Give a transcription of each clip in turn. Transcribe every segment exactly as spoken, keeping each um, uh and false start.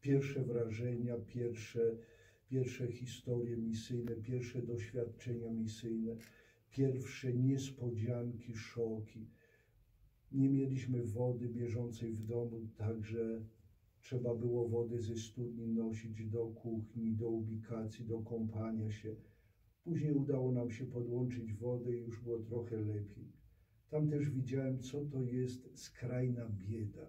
pierwsze wrażenia, pierwsze, pierwsze historie misyjne, pierwsze doświadczenia misyjne, pierwsze niespodzianki, szoki. Nie mieliśmy wody bieżącej w domu, także trzeba było wodę ze studni nosić do kuchni, do ubikacji, do kąpania się. Później udało nam się podłączyć wodę i już było trochę lepiej. Tam też widziałem, co to jest skrajna bieda.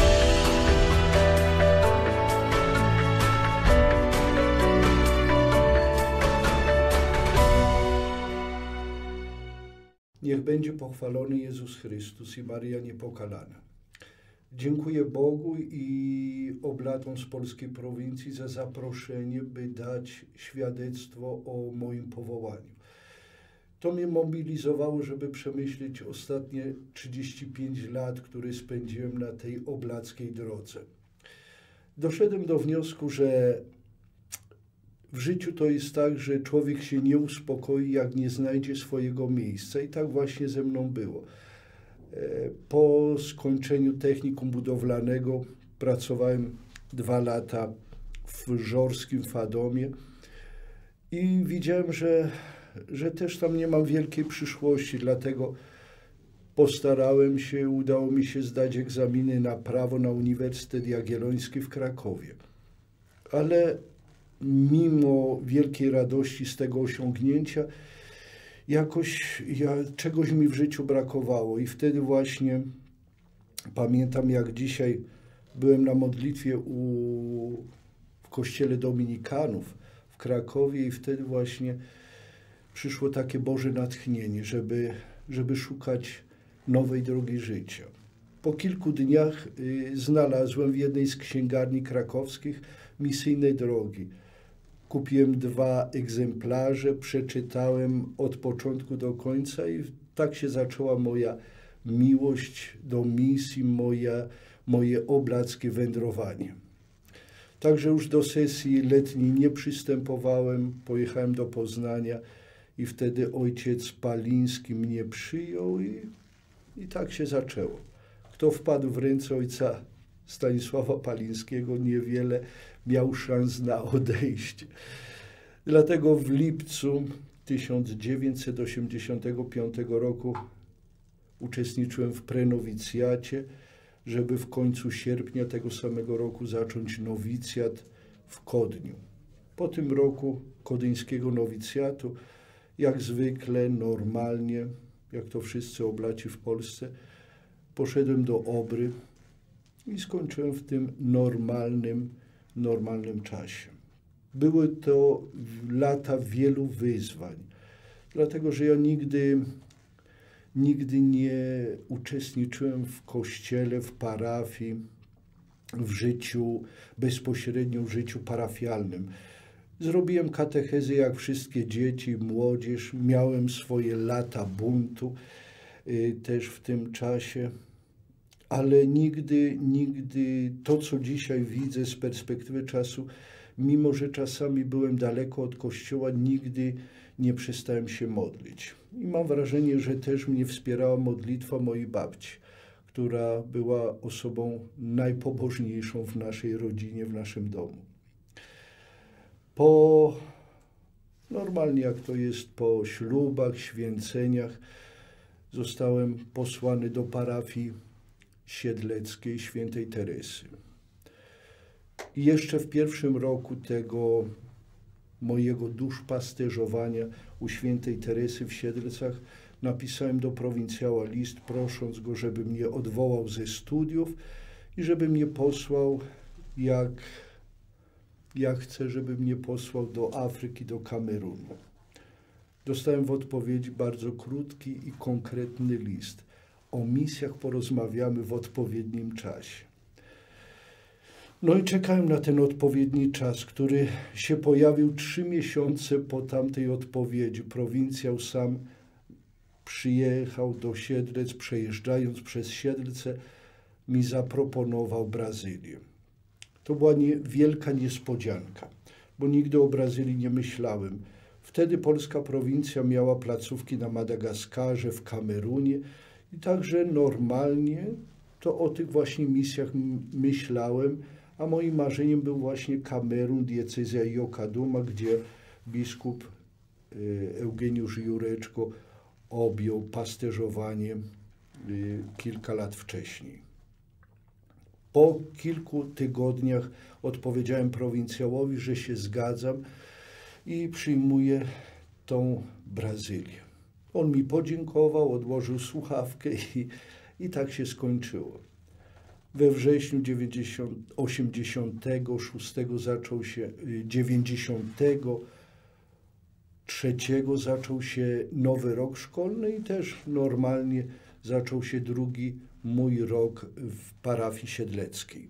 Niech będzie pochwalony Jezus Chrystus i Maryja Niepokalana. Dziękuję Bogu i oblatom z polskiej prowincji za zaproszenie, by dać świadectwo o moim powołaniu. To mnie mobilizowało, żeby przemyśleć ostatnie trzydzieści pięć lat, które spędziłem na tej oblackiej drodze. Doszedłem do wniosku, że w życiu to jest tak, że człowiek się nie uspokoi, jak nie znajdzie swojego miejsca. I tak właśnie ze mną było. Po skończeniu technikum budowlanego pracowałem dwa lata w żorskim Fadomie i widziałem, że, że też tam nie mam wielkiej przyszłości, dlatego postarałem się, udało mi się zdać egzaminy na prawo na Uniwersytet Jagielloński w Krakowie. Ale mimo wielkiej radości z tego osiągnięcia, jakoś ja, czegoś mi w życiu brakowało i wtedy właśnie pamiętam, jak dzisiaj byłem na modlitwie u, w kościele Dominikanów w Krakowie i wtedy właśnie przyszło takie Boże natchnienie, żeby, żeby szukać nowej drogi życia. Po kilku dniach y, znalazłem w jednej z księgarni krakowskich misyjne drogi. Kupiłem dwa egzemplarze, przeczytałem od początku do końca i tak się zaczęła moja miłość do misji, moja, moje oblackie wędrowanie. Także już do sesji letniej nie przystępowałem, pojechałem do Poznania i wtedy ojciec Paliński mnie przyjął i, i tak się zaczęło. Kto wpadł w ręce ojca Stanisława Palińskiego, niewiele miał szans na odejście. Dlatego w lipcu tysiąc dziewięćset osiemdziesiątego piątego roku uczestniczyłem w prenowicjacie, żeby w końcu sierpnia tego samego roku zacząć nowicjat w Kodniu. Po tym roku kodyńskiego nowicjatu, jak zwykle, normalnie, jak to wszyscy oblaci w Polsce, poszedłem do Obry i skończyłem w tym normalnym, normalnym czasie. Były to lata wielu wyzwań, dlatego że ja nigdy, nigdy nie uczestniczyłem w kościele, w parafii, w życiu, bezpośrednio w życiu parafialnym. Zrobiłem katechezy jak wszystkie dzieci, młodzież, miałem swoje lata buntu y, też w tym czasie. Ale nigdy, nigdy to, co dzisiaj widzę z perspektywy czasu, mimo że czasami byłem daleko od Kościoła, nigdy nie przestałem się modlić. I mam wrażenie, że też mnie wspierała modlitwa mojej babci, która była osobą najpobożniejszą w naszej rodzinie, w naszym domu. Po, normalnie jak to jest, po ślubach, święceniach, zostałem posłany do parafii siedleckiej świętej Teresy. I jeszcze w pierwszym roku tego mojego duszpasterzowania u świętej Teresy w Siedlcach napisałem do prowincjała list, prosząc go, żeby mnie odwołał ze studiów i żeby mnie posłał, jak, jak chcę, żeby mnie posłał do Afryki, do Kamerunu. Dostałem w odpowiedzi bardzo krótki i konkretny list. O misjach porozmawiamy w odpowiednim czasie. No i czekałem na ten odpowiedni czas, który się pojawił trzy miesiące po tamtej odpowiedzi. Prowincjał sam przyjechał do Siedlec, przejeżdżając przez Siedlce, mi zaproponował Brazylię. To była nie, wielka niespodzianka, bo nigdy o Brazylii nie myślałem. Wtedy polska prowincja miała placówki na Madagaskarze, w Kamerunie i także normalnie to o tych właśnie misjach myślałem, a moim marzeniem był właśnie Kamerun, diecezja Jokaduma, gdzie biskup Eugeniusz Jureczko objął pasterzowanie kilka lat wcześniej. Po kilku tygodniach odpowiedziałem prowincjałowi, że się zgadzam i przyjmuję tą Brazylię. On mi podziękował, odłożył słuchawkę i, i tak się skończyło. We wrześniu osiemdziesiątego szóstego zaczął się, dziewięćdziesiątego trzeciego zaczął się nowy rok szkolny i też normalnie zaczął się drugi mój rok w parafii siedleckiej.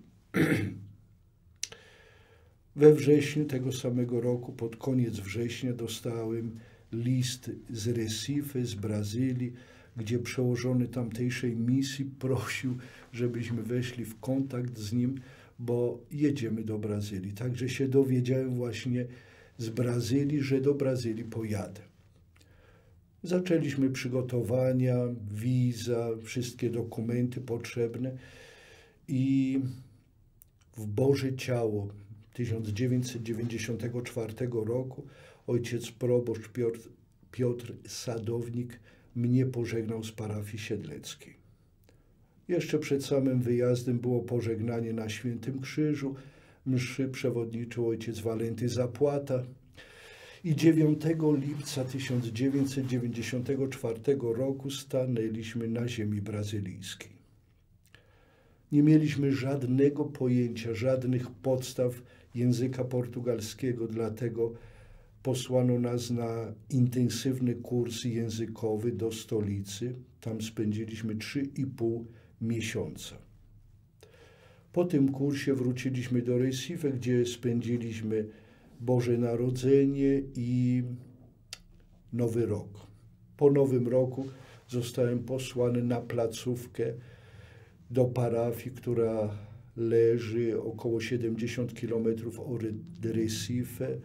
We wrześniu tego samego roku, pod koniec września, dostałem list z Recife, z Brazylii, gdzie przełożony tamtejszej misji prosił, żebyśmy weszli w kontakt z nim, bo jedziemy do Brazylii. Także się dowiedziałem właśnie z Brazylii, że do Brazylii pojadę. Zaczęliśmy przygotowania, wiza, wszystkie dokumenty potrzebne i w Boże Ciało tysiąc dziewięćset dziewięćdziesiątego czwartego roku ojciec proboszcz Piotr, Piotr Sadownik mnie pożegnał z parafii siedleckiej. Jeszcze przed samym wyjazdem było pożegnanie na Świętym Krzyżu, mszy przewodniczył ojciec Walenty Zapłata i dziewiątego lipca tysiąc dziewięćset dziewięćdziesiątego czwartego roku stanęliśmy na ziemi brazylijskiej. Nie mieliśmy żadnego pojęcia, żadnych podstaw języka portugalskiego, dlatego posłano nas na intensywny kurs językowy do stolicy. Tam spędziliśmy trzy i pół miesiąca. Po tym kursie wróciliśmy do Recife, gdzie spędziliśmy Boże Narodzenie i Nowy Rok. Po Nowym Roku zostałem posłany na placówkę do parafii, która leży około siedemdziesiąt kilometrów od Recife,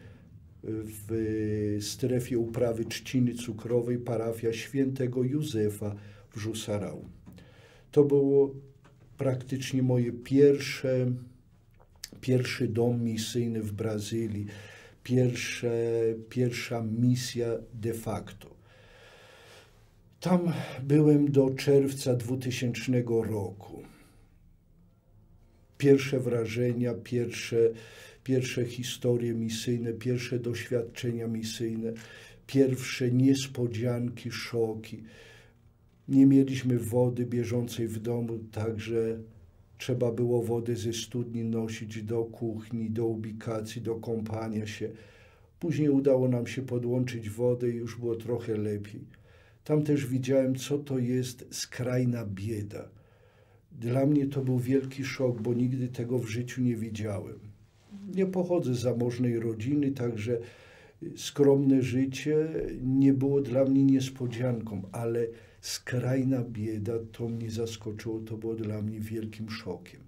w strefie uprawy trzciny cukrowej, parafia świętego Józefa w Jussarau. To było praktycznie moje pierwsze, pierwszy dom misyjny w Brazylii, pierwsze, pierwsza misja de facto. Tam byłem do czerwca dwutysięcznego roku. Pierwsze wrażenia, pierwsze, pierwsze historie misyjne, pierwsze doświadczenia misyjne, pierwsze niespodzianki, szoki. Nie mieliśmy wody bieżącej w domu, także trzeba było wodę ze studni nosić do kuchni, do ubikacji, do kąpania się. Później udało nam się podłączyć wodę i już było trochę lepiej. Tam też widziałem, co to jest skrajna bieda. Dla mnie to był wielki szok, bo nigdy tego w życiu nie widziałem. Nie pochodzę z zamożnej rodziny, także skromne życie nie było dla mnie niespodzianką, ale skrajna bieda to mnie zaskoczyło, to było dla mnie wielkim szokiem.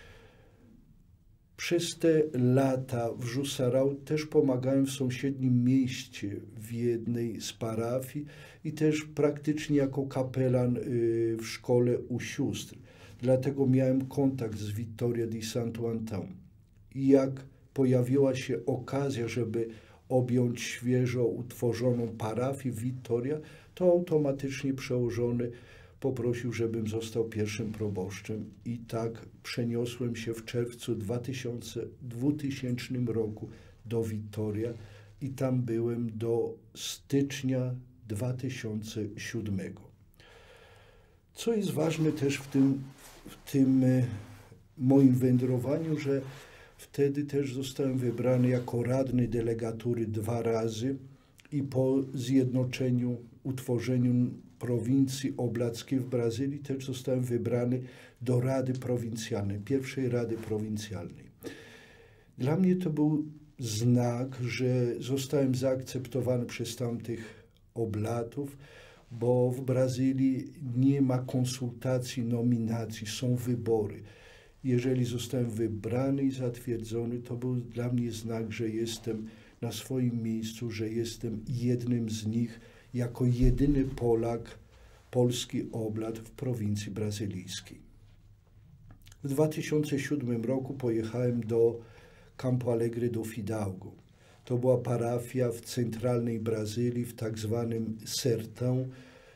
Przez te lata w Jussarau też pomagałem w sąsiednim mieście, w jednej z parafii i też praktycznie jako kapelan w szkole u sióstr. Dlatego miałem kontakt z Vitória de Santo Antão. I jak pojawiła się okazja, żeby objąć świeżo utworzoną parafię Vitória, to automatycznie przełożony poprosił, żebym został pierwszym proboszczem. I tak przeniosłem się w czerwcu dwutysięcznego roku do Vitória i tam byłem do stycznia dwa tysiące siódmego. Co jest ważne też w tym, w tym moim wędrowaniu, że wtedy też zostałem wybrany jako radny delegatury dwa razy i po zjednoczeniu, utworzeniu prowincji oblackiej w Brazylii też zostałem wybrany do Rady Prowincjalnej, pierwszej Rady Prowincjalnej. Dla mnie to był znak, że zostałem zaakceptowany przez tamtych oblatów, bo w Brazylii nie ma konsultacji, nominacji, są wybory. Jeżeli zostałem wybrany i zatwierdzony, to był dla mnie znak, że jestem na swoim miejscu, że jestem jednym z nich, jako jedyny Polak, polski oblat w prowincji brazylijskiej. W dwa tysiące siódmym roku pojechałem do Campo Alegre do Fidalgo. To była parafia w centralnej Brazylii, w tak zwanym Sertão.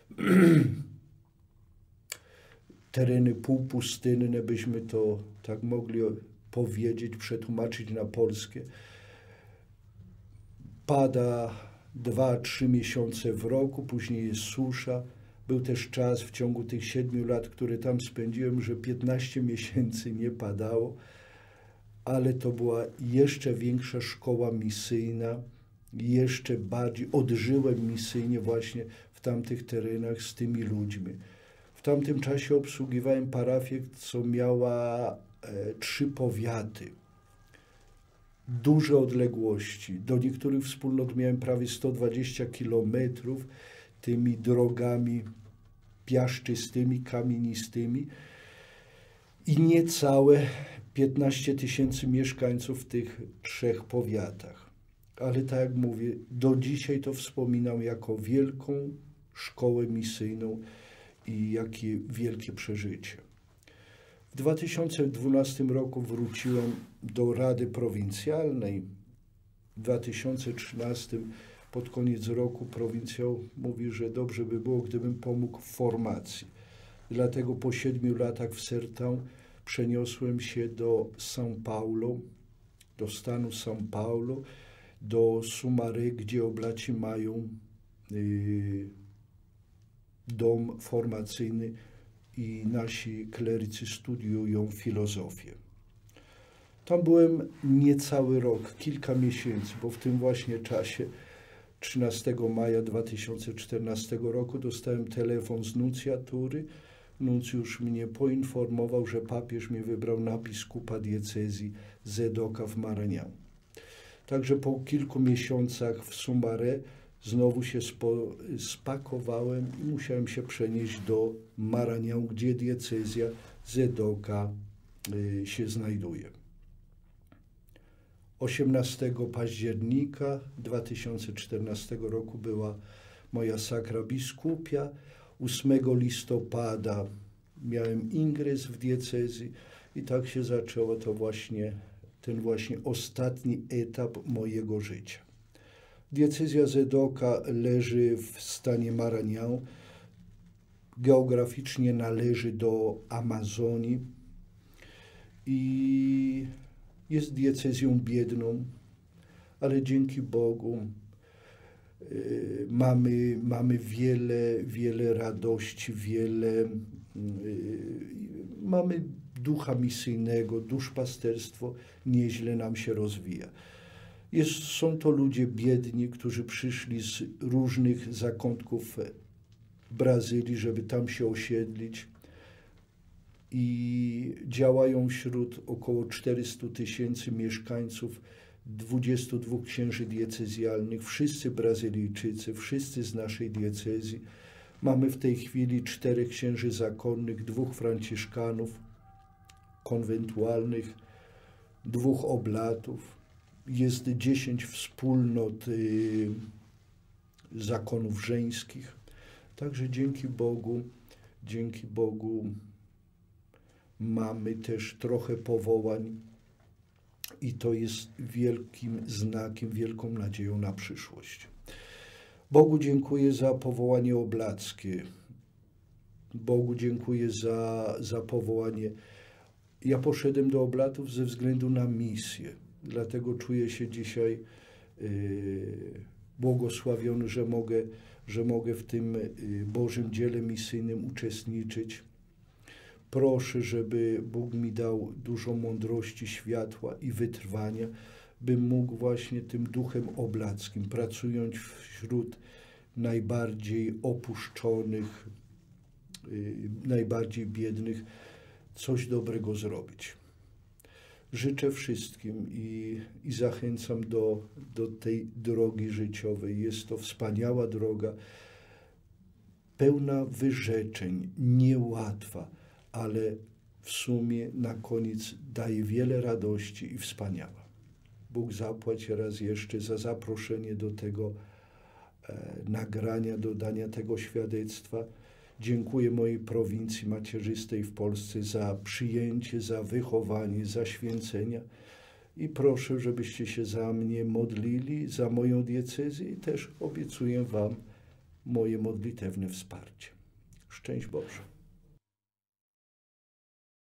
Tereny półpustynne, byśmy to tak mogli powiedzieć, przetłumaczyć na polskie. Pada dwa, trzy miesiące w roku, później jest susza. Był też czas w ciągu tych siedmiu lat, które tam spędziłem, że piętnaście miesięcy nie padało, ale to była jeszcze większa szkoła misyjna, jeszcze bardziej odżyłem misyjnie właśnie w tamtych terenach z tymi ludźmi. W tamtym czasie obsługiwałem parafię, co miała e, trzy powiaty. Duże odległości. Do niektórych wspólnot miałem prawie sto dwadzieścia kilometrów tymi drogami piaszczystymi, kamienistymi i niecałe piętnaście tysięcy mieszkańców w tych trzech powiatach. Ale tak jak mówię, do dzisiaj to wspominam jako wielką szkołę misyjną i jakie wielkie przeżycie. W dwa tysiące dwunastym roku wróciłem do Rady Prowincjalnej. W dwa tysiące trzynastym pod koniec roku prowincjał mówi, że dobrze by było, gdybym pomógł w formacji. Dlatego po siedmiu latach w Sertão przeniosłem się do São Paulo, do stanu São Paulo, do Sumaré, gdzie oblaci mają y, dom formacyjny i nasi klerycy studiują filozofię. Tam byłem niecały rok, kilka miesięcy, bo w tym właśnie czasie trzynastego maja dwa tysiące czternastego roku dostałem telefon z nuncjatury. Nuncjusz mnie poinformował, że papież mnie wybrał na biskupa diecezji Zedoka w Maranhão. Także po kilku miesiącach w Sumaré znowu się spo, spakowałem i musiałem się przenieść do Maranhão, gdzie diecezja Zedoka y, się znajduje. osiemnastego października dwa tysiące czternastego roku była moja sakra biskupia. ósmego listopada miałem ingres w diecezji i tak się zaczęło to właśnie, ten właśnie ostatni etap mojego życia. Diecezja Zedoka leży w stanie Maranhão. Geograficznie należy do Amazonii i jest diecezją biedną, ale dzięki Bogu y, mamy, mamy wiele, wiele radości, wiele, y, mamy ducha misyjnego, duszpasterstwo nieźle nam się rozwija. Jest, są to ludzie biedni, którzy przyszli z różnych zakątków Brazylii, żeby tam się osiedlić i działają wśród około czterystu tysięcy mieszkańców, dwudziestu dwóch księży diecezjalnych, wszyscy Brazylijczycy, wszyscy z naszej diecezji. Mamy w tej chwili czterech księży zakonnych, dwóch franciszkanów konwentualnych, dwóch oblatów. Jest dziesięć wspólnot y, zakonów żeńskich. Także dzięki Bogu, dzięki Bogu mamy też trochę powołań i to jest wielkim znakiem, wielką nadzieją na przyszłość. Bogu dziękuję za powołanie oblackie. Bogu dziękuję za, za powołanie. Ja poszedłem do oblatów ze względu na misję. Dlatego czuję się dzisiaj yy, błogosławiony, że mogę, że mogę w tym yy, Bożym dziele misyjnym uczestniczyć. Proszę, żeby Bóg mi dał dużo mądrości, światła i wytrwania, bym mógł właśnie tym duchem oblackim, pracując wśród najbardziej opuszczonych, yy, najbardziej biednych, coś dobrego zrobić. Życzę wszystkim i, i zachęcam do, do tej drogi życiowej. Jest to wspaniała droga, pełna wyrzeczeń, niełatwa, ale w sumie na koniec daje wiele radości i wspaniała. Bóg zapłać raz jeszcze za zaproszenie do tego e, nagrania, do dania tego świadectwa Dziękuję mojej prowincji macierzystej w Polsce za przyjęcie, za wychowanie, za święcenia i proszę, żebyście się za mnie modlili, za moją diecezję i też obiecuję wam moje modlitewne wsparcie. Szczęść Boże.